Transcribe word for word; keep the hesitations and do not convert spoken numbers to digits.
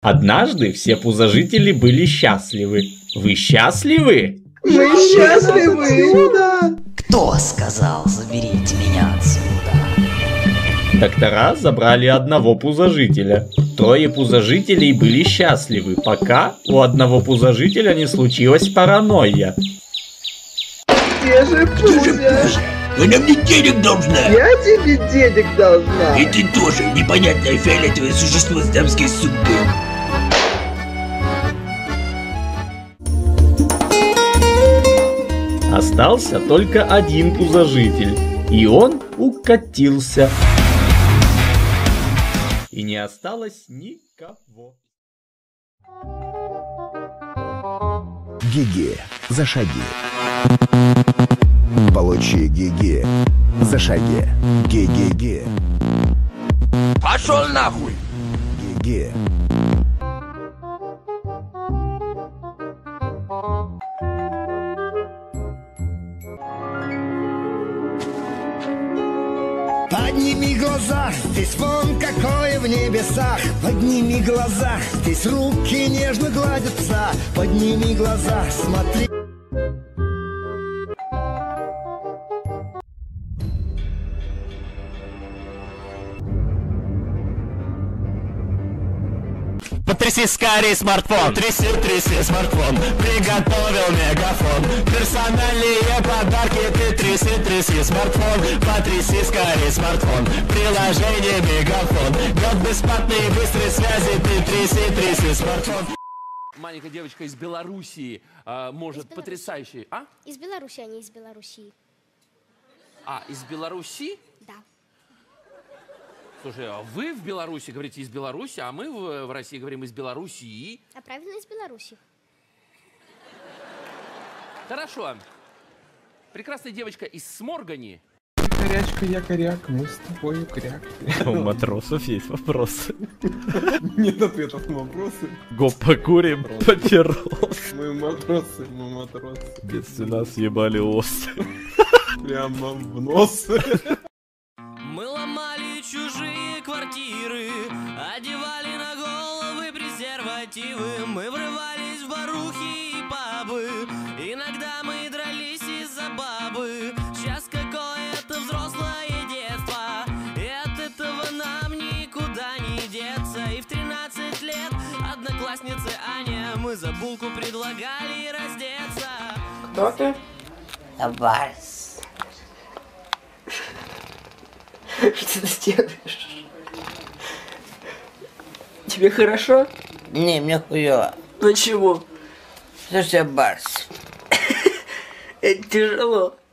Однажды все пузожители были счастливы. Вы счастливы? Мы счастливы! Кто сказал, заберите меня отсюда? Доктора забрали одного пузожителя. Трое пузожителей были счастливы, пока у одного пузожителя не случилась паранойя. Где же Пузя? Вы нам не денег должна! Я тебе денег должна! И ты тоже, непонятное фиолетовое существо с дамской сумкой. Остался только один пузожитель, и он укатился. И не осталось никого. Ге-ге, зашаги. Получи ге-ге, зашаги. Ге-ге-ге. Пошел нахуй! Ге-ге. Подними глаза, здесь вон какое в небесах. Подними глаза, здесь руки нежно гладятся. Подними глаза, смотри. Потряси скорее смартфон, тряси, тряси смартфон, приготовил мегафон. Персональные подарки, ты тряси, тряси смартфон, потряси скорее смартфон, приложение мегафон. Год бесплатной быстрой связи, ты тряси, тряси смартфон. Маленькая девочка из Белоруссии а, может потрясающий... А? Из Беларуси, а не из Белоруссии. А, из Беларуси? Да. Слушай, а вы в Беларуси говорите из Беларуси, а мы в, в России говорим из Белоруссии. А правильно из Беларуси. Хорошо. Прекрасная девочка из Сморгани. Корячка, я коряк, мы с тобой кряк. У матросов есть вопросы. Нет ответов на вопросы. Го покурим папирос. Мы матросы, мы матросы. Бедственно съебали ос. Прямо в нос. Мы ломали чужие квартиры, одевали на головы презервативы. Мы врывались в барухи и пабы, иногда мы дрались из-за бабы. Сейчас какое-то взрослое детство, и от этого нам никуда не деться. И в тринадцать лет однокласснице Аня мы за булку предлагали раздеться. Кто ты? Барс. Что ты делаешь? Тебе хорошо? Не, мне хуёво. Почему? Слушай, Барс. Это тяжело.